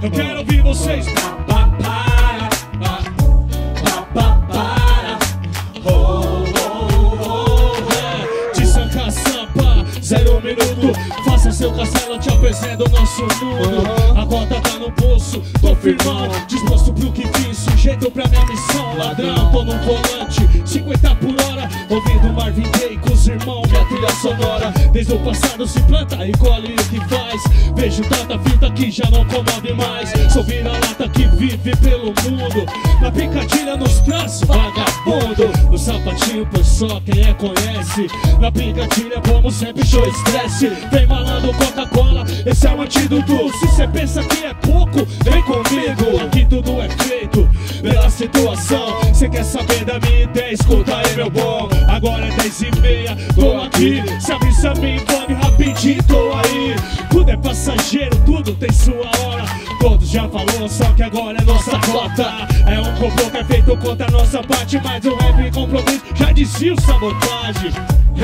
Eu quero ouvir vocês. De Sanca Sampa, 0 minuto. Faça seu castelo, te apresento o nosso mundo. A cota tá no bolso, tô firmão, disposto pro que fiz, sujeito pra minha missão. Ladrão, tô no volante, 50 por hora, ouvindo Marvin Gaye com os irmãos, minha trilha sonora. Desde o passado se planta e colhe o que faz. Vejo tanta fita que já não comove mais. Sou vira-lata que vive pelo mundo, na picadilha nos traços, vagabundo. No sapatinho por só quem é conhece. Na picadilha como sempre show estresse. Vem malando Coca-Cola, esse é o antídoto. Se cê pensa que é pouco, vem comigo. Aqui tudo é feito pela situação. Cê quer saber da minha ideia? Escuta aí meu bom. Agora é 10h30, tô aqui. Se a brisa me envolve rapidinho, tô aí. Tudo é passageiro, tudo tem sua hora. Todos já falou, só que agora é nossa cota. É um complô que é feito contra a nossa parte, mas o rap compromisso já dizia o sabotagem.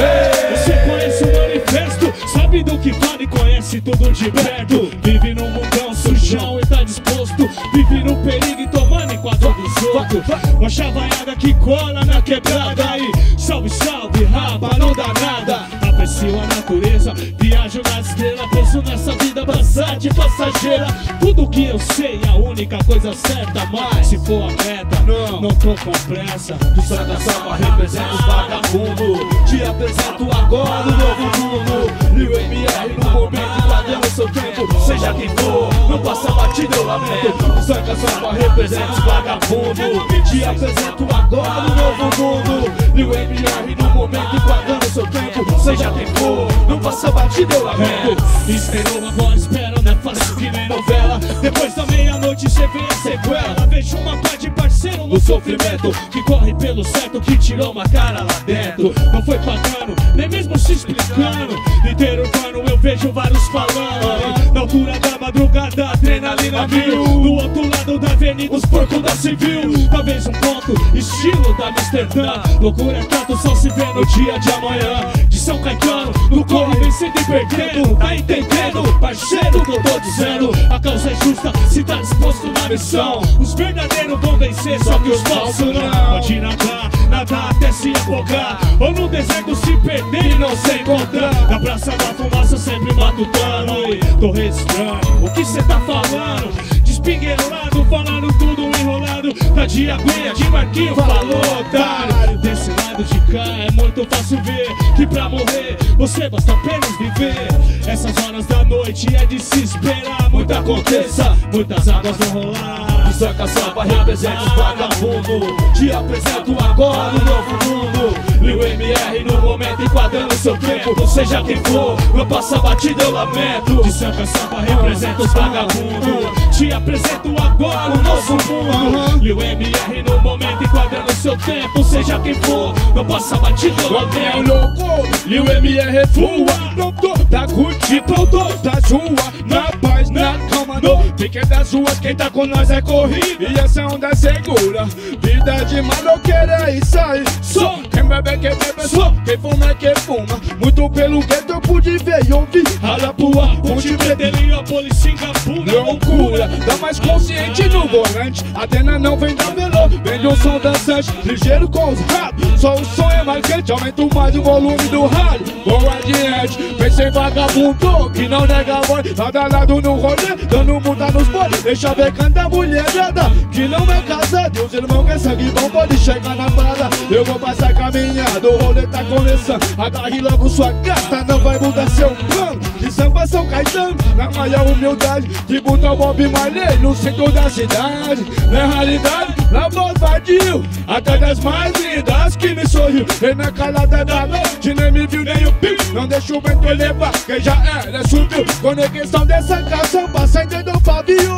Você conhece o manifesto, sabe do que fala e conhece tudo de perto. Vive num mundão sujão e tá disposto. Vive no perigo e tomando enquadro dos outros. Uma chavaiada que cola na quebrada aí. Salve, salve, raba, não dá nada. Aprecio a natureza, viajo nas estrelas. Penso nessa vida bastante passageira. Tudo que eu sei é a única coisa certa. Mas se for a meta, não tô com pressa. Do Sanca Sampa representa os vagabundos. Te apresento agora o novo mundo. Lil MR no momento, guardando seu tempo. Seja quem for, não passa batida, eu lamento. Do Sanca Sampa representa os vagabundos. Te apresento agora o novo mundo. Lil MR no momento, guardando seu tempo. Seja quem for, não passa batida, eu lamento. Esperou, agora espera, não é fácil que nem novela. Depois da meia-noite cê vê a sequela. Vejo uma parte de parceiro no sofrimento, que corre pelo certo, que tirou uma cara lá dentro. Não foi pagando, nem mesmo se explicando. Interurbano eu vejo vários falando. Na altura da madrugada, adrenalina mil. Do outro lado da avenida, os porcos da civil. Talvez um ponto, estilo da Amsterdã. Loucura é tanto, só se vê no dia de amanhã. De São Caetano, no corre vencendo e perdendo. Tá entendendo, parceiro, que eu tô dizendo. A causa é justa, se tá disposto na missão. Os verdadeiros vão vencer, só que os falsos não. Pode nadar até se afogar, ou no deserto se perder e não se encontrar. Na praça da fumaça sempre matutando. E tô registrando o que cê tá falando. Despingueirado, falando tudo enrolado. Tá de aguinha, de Marquinho, falou otário. Desse lado de cá é muito fácil ver que pra morrer você basta apenas viver. Essas horas da noite é de se esperar. Muito aconteça, muitas águas vão rolar. Do Sanca Sampa representa os vagabundos. Te apresento agora o novo mundo. Lil MR no momento, enquadrando seu tempo. Seja quem for, não passa batida, eu lamento. De Sanca Sampa representa os vagabundos. Te apresento agora o novo mundo. Lil MR no momento, enquadrando seu tempo. Seja quem for, não passa batida, eu lamento. Louco, Lil MR voa. Pronto, tá curtindo, pronto, tá rua. Na paz, na calma, no pique das ruas. Quem tá com nós é corrida e essa onda é segura. Vida de maloqueira é isso aí. Só quem bebe é que bebe, só quem fuma é que fuma. Muito pelo gueto eu pude ver e ouvir. Arapuá, Ponte Preta, Heliópolis, Singapura. Loucura, dá mais consciente no volante. A Atena não vem da melô, vem de um som dançante. Ligeiro com os ratos, só o som é marcante. Aumento mais o volume do rádio, vou adiante. Pensei vagabundo, que não nega voz. Lado lado no rolê, dando muda nos bois. Deixa ver canta mulherada, que não é casada. E os irmãos que é sangue bom pode chegar na parada. Eu vou passar caminhando, o rolê tá começando. Agarre logo sua gata, não vai mudar seu plano. De Sampa São Caetano, na maior humildade. Tributo ao Bob Marley no centro da cidade. Na realidade, na voz vadio, até das mais lindas que me sorriu. E na calada da noite, nem me viu nem o pio. Não deixa o vento levar, quem já era subiu. Conexão dessa canção, passa entender o pavio.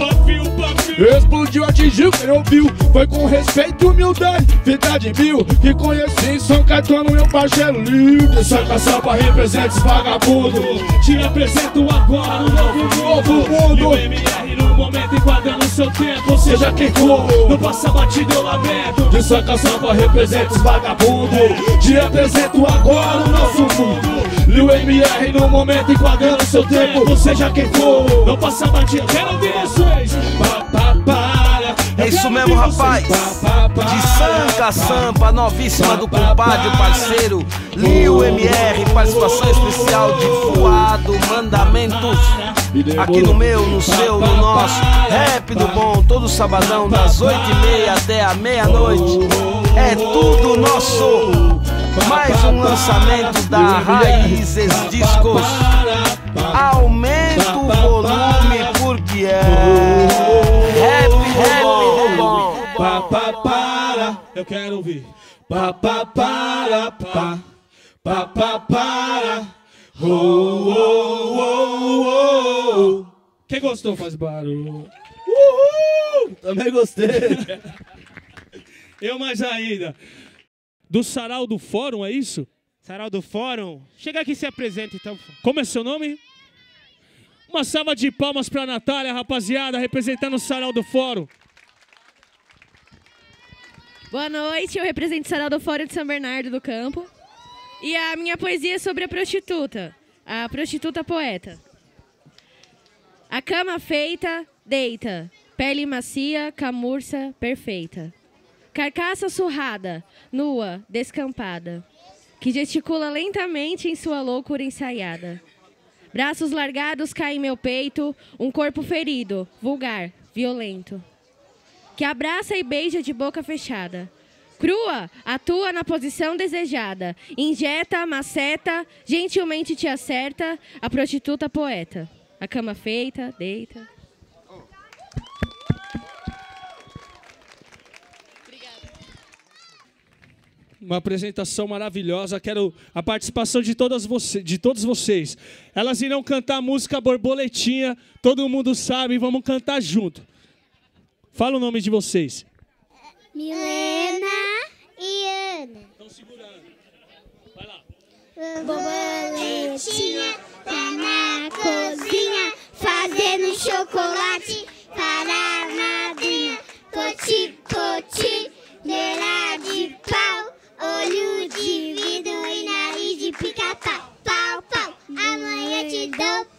Explodiu, atingiu, quem ouviu. Foi com respeito e humildade, vida de mil. Que conheci São Caetano, meu parceiro livre. Sanca Sampa representa os vagabundos. Te apresento agora o novo mundo. Lil MR no momento, enquadrando seu tempo. seja quem for, não passa batido, eu lamento. De Sanca Sampa representa os vagabundos, te apresento agora o nosso mundo. Lil MR no momento enquadrando seu tempo, seja quem for, não passa batido. Quero ouvir vocês. É isso mesmo, rapaz. De Sanca Sampa, novíssima do compadre, parceiro Lil MR, participação especial de Fuado Mandamentos. Aqui no meu, no seu, no nosso Rap do Bom, todo sabadão das 8h30 até a meia-noite. É tudo nosso. Mais um lançamento da Raízes Discos. Aumenta o volume porque é Rap do Bom. Eu quero ouvir. Quem gostou faz barulho. Também gostei. Eu mais ainda. Do Sarau do Fórum, é isso? Sarau do Fórum? Chega aqui e se apresenta, então. Como é seu nome? Uma salva de palmas pra Natália, rapaziada, representando o Sarau do Fórum. Boa noite, eu represento o Sarau do Fórum de São Bernardo do Campo. E a minha poesia é sobre a prostituta poeta. A cama feita, deita, pele macia, camurça, perfeita. Carcaça surrada, nua, descampada, que gesticula lentamente em sua loucura ensaiada. Braços largados caem em meu peito, um corpo ferido, vulgar, violento. Que abraça e beija de boca fechada. Crua, atua na posição desejada. Injeta, maceta, gentilmente te acerta, a prostituta poeta. A cama feita, deita. Uma apresentação maravilhosa. Quero a participação de todos vocês. Elas irão cantar a música Borboletinha. Todo mundo sabe, vamos cantar junto. Fala o nome de vocês. Milena e Ana. Estão segurando. Vai lá. Borboletinha tá na cozinha, fazendo chocolate para a madrinha. Coti, coti, neira de pau, olho de vidro e nariz de pica-pau. Pau, pau, amanhã te dou